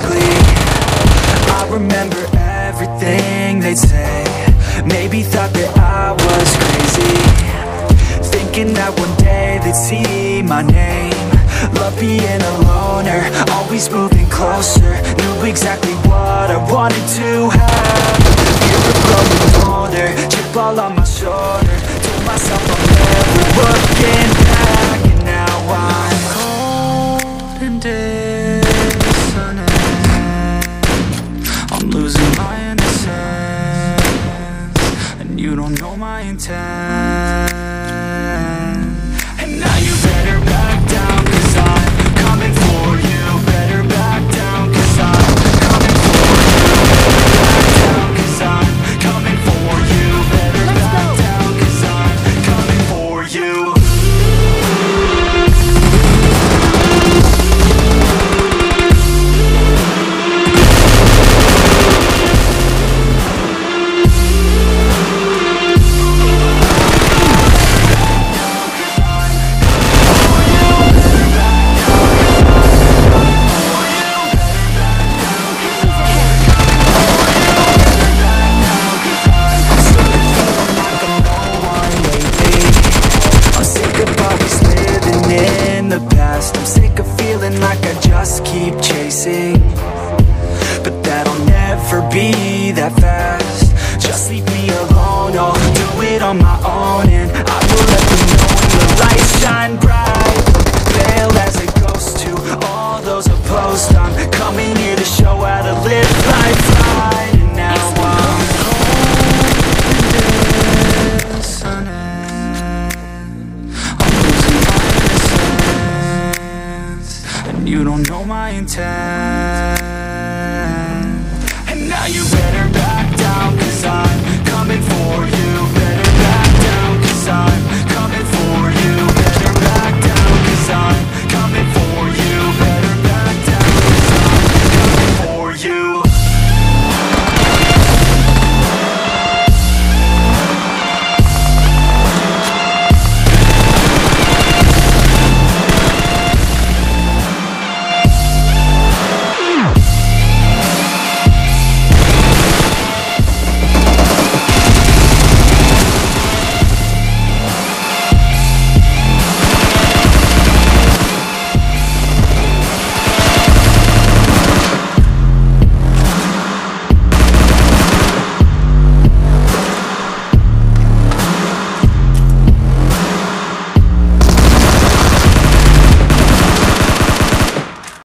ugly. I remember everything they'd say. Maybe thought that I was crazy, thinking that one day they'd see my name. Love being a loner, always moving closer. Knew exactly what I wanted to have. Fear of growing older, chip all on my shoulder. Told myself I'm never looking back. And now I'm cold and dissonant. I'm losing my innocence, and you don't know my intent. And now you better back down, 'cause I'm coming for you. Better back down, 'cause I'm coming for you. Better back down, 'cause I'm coming for you. Better back down, 'cause I'm coming for you. I'm sick of feeling like I just keep chasing, but that'll never be that fast. Just leave me